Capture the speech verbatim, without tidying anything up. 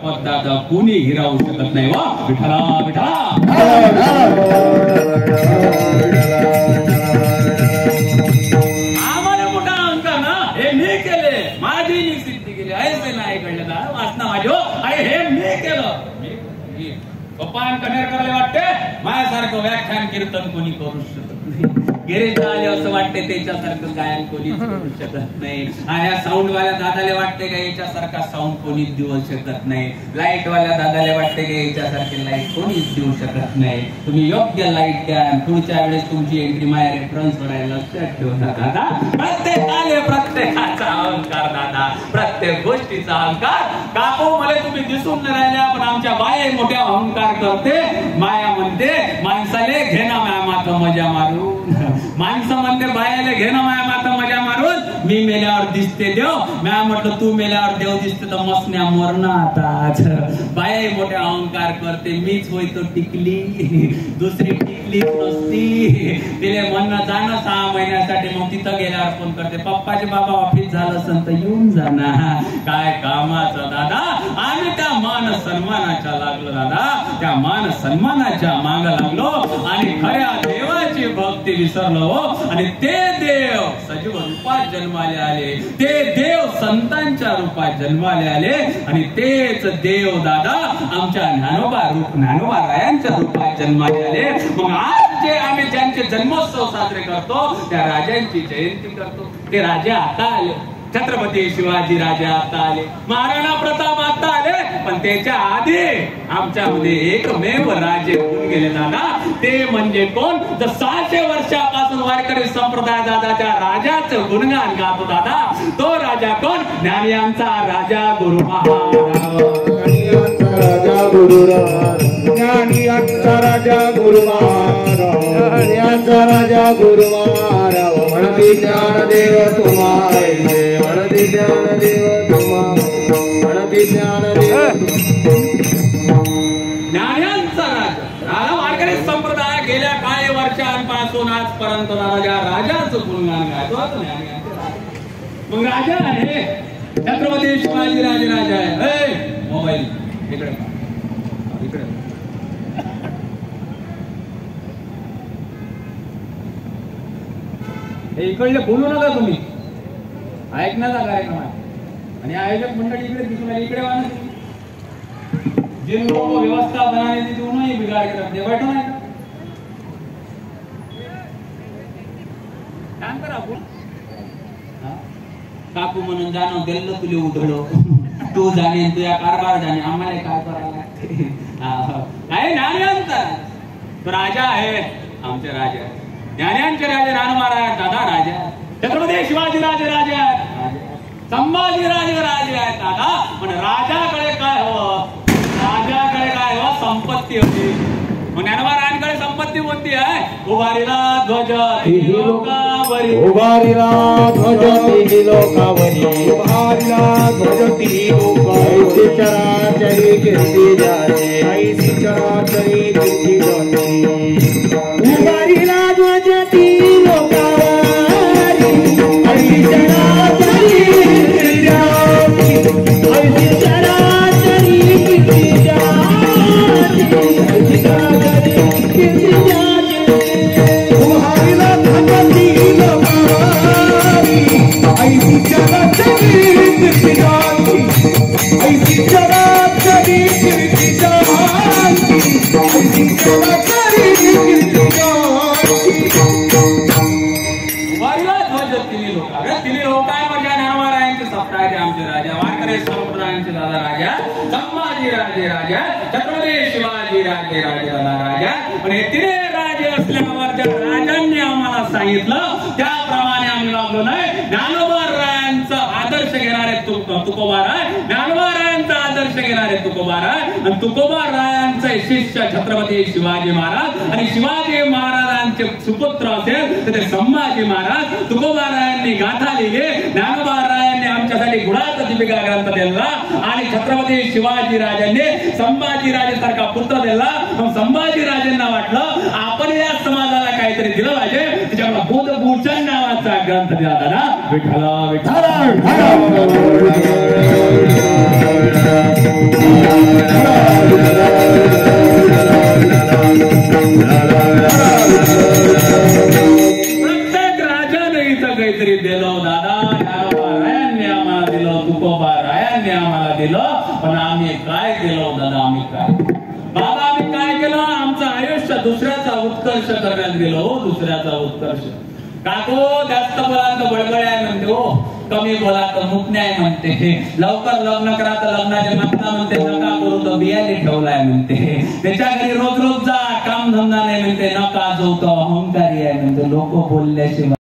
दादा कोणी हिरावू शकत नाही वा विठला विठला आम्हाला मोठा अहंकार ना हे मी केले माझी मी सिद्धी केली ऐसे नाही कळलं ना वासना माझी हो अरे हे मी केलं पप्पान कनेर करायला वाटते माझ्यासारखं व्याख्यान कीर्तन कोणी करू शकत नाही गिरीश आले असं वाटते त्याच्यासारखं गायन कोणीच करू शकत नाही या साऊंड वाल्या दादाला वाटते का याच्यासारखा साऊंड कोणीच देऊ शकत नाही लाईट वाल्या दादाला वाटते का याच्यासारखे लाईट कोणीच देऊ शकत नाही तुम्ही योग्य लाईट द्या पुढच्या वेळेस तुमची एंट्री माझ्या रेफरन्स वर लक्षात ठेवता दादा प्रत्येकाले प्रत्येकाचा अहंकार दादा प्रत्येक गोष्टीचा अहंकार काको मला तुम्ही दिसून न राहिल्या पण आमच्या बाया मोठ्या अहंकार करते माया म्हणते माणसाले घेणं माया मात मजा मारून माणसं म्हणते बायाला घेणं माया माता मजा मारून मी मेल्यावर दिसते देव म्या म्हटलं तू मेल्यावर देव दिसते तर मसण्या मरणं आता बाया मोठ्या अहंकार करते मीच होय तो टिकली दुसरी टिकलीच नसती तिले म्हणणं जाणं सहा महिन्यासाठी मग तिथं गेल्यावर फोन करते पप्पाचे बाबा ऑफिस झालं असेल तर येऊन जाणार काय कामाचं दादा आम्ही त्या मान सन्मानाच्या लागलो दादा त्या मान सन्मानाच्या माग लागलो आणि खऱ्या देवाची भक्ती विसरलो आणि ते देव सजीव रूपात जन्माले आले ते देव संतांच्या रूपात जन्माले आले आणि तेच देव दादा आमच्या ज्ञानोबा रूप ज्ञानोबा रायांच्या रूपात जन्माले आले मग आज जे आम्ही ज्यांचे जन्मोत्सव साजरे करतो त्या राजांची जयंती करतो ते राजे आता आले छत्रपती शिवाजी राजा आता आले महाराणा प्रताप आता आले पण त्याच्या आधी आमच्यामध्ये एकमेव राजे होऊन गेले दादा ते म्हणजे कोण तर सहाशे वर्षापासून वारकरी संप्रदाय दादाच्या राजाचं गुणगान गातो दादा तो राजा कोण ज्ञानियांचा राजा गुरु महाराज राजा गुरु ज्ञानियांचा राजा गुरु महाराज राजा गुरु महाराज म्हणती ज्ञानदेव तुम्हारे म्हणती ज्ञानदेव तुम्हारे म्हणती ज्ञानदेव ज्ञानियांचा राजा राजा वारकरी संप्रदाय गेल्या काही वर्षांपासून आजपर्यंत राजा राजाचं गुणगान गातो मग राजा आहे छत्रपती शिवाजी राजे राजा आहे मोबाईल इकडे इकडे इकडले बोलू नका तुम्ही ऐकण्याचा कार्यक्रम आहे आणि आयोजक मंडळी इकडे दिसून आली इकडे वाला जिन लोगों को व्यवस्था बनाने दी थी उन्होंने बिगाड़ के रख दिया बैठो ना काम करा आपण काकू म्हणून जाणं दिलं तुले उधळो तू जाणे तुझ्या कारभार जाणे आम्हाला काय करायला लागते काय ज्ञानियांचा तो राजा आहे आमचे राजा ज्ञानियांचे राजे रानमाराय दादा राजा छत्रपती शिवाजी राजे राजा संभाजी राजे राजे आहेत दादा पण राजाकडे काय हवं राजाकडे काय हवं संपत्ती होती मग ज्ञानोबारायांकडे संपत्ती कोणती आहे उभारीला ध्वज तिही लोकावरी उभारीला ध्वज तिही लोकावरी उभारीला ध्वज तिही लोकावरी चराचरी कीर्ती जाते ऐसी चराचरी कीर्ती जाते उभारीला ध्वज तिही लोकावरी ऐसी चराचरी कीर्ती जाते ऐसी चराचरी कीर्ती जाते ऐसी चराचरी कीर्ती जाते उभारीला ध्वज तिही लोकावरी ऐसी चराचरी कीर्ती जाते ऐसी चराचरी कीर्ती जाते ऐसी चराचरी कीर्ती जाते उभारीला ध्वज तिन्ही लोक तिन्ही लोक आहे म्हणजे ज्ञानोबारायांचे सप्ताह आमचे राजा वारकरी संप्रदायांचे दादा राजा संभाजी राजे राजा छत्रपती शिवाजी राजे राजे दादा राजा पण हे तिन्ही राजे असल्यावर त्या राजांनी आम्हाला सांगितलं त्याप्रमाणे आम्ही वागलो नाही ज्ञानोबारायांचा आदर्श घेणारे तुकोबाराय ज्ञानोबारायांचा आदर्श घेणारे तुकोबाराय आणि तुकोबारायांचे शिष्य छत्रपती शिवाजी महाराज आणि शिवाजी महाराजांचे सुपुत्र असेल तर ते संभाजी महाराज तुकोबारायांनी गाथा लिहिले ज्ञानोबारायांनी आमच्यासाठी गुणाचा दीपिका ग्रंथ दिला आणि छत्रपती शिवाजी राजांनी संभाजी राजे सारखा पुत्र दिला मग संभाजी राजांना वाटलं आपण या समाजाला काहीतरी दिलं पाहिजे त्याच्यामुळे बुधभूषण नावाचा ग्रंथ दिला दादा. विठ्ठला विठ्ठल प्रत्येक राजाने इथं काहीतरी दिलं दादा. रायांनी आम्हाला दिलं, तुकोबा रायांनी आम्हाला दिलं, पण आम्ही काय केलं दादा? आम्ही काय बाबा आम्ही काय केलं? आमचं आयुष्य दुसऱ्याचा उत्कर्ष करण्यात गेलो. दुसऱ्याचा उत्कर्ष. काको जास्त बोला तर बळबळ म्हणते हो, कमी बोला तर मुकण्याय म्हणते. लवकर लग्न करा तर लग्नाचे मागता म्हणते, नका करू तर बियाणे ठेवलाय म्हणते. त्याच्या घरी रोज रोज जा, काम धंदा नाही म्हणते, नका जो तो अहंकारी आहे म्हणते. लोक बोलल्याशिवाय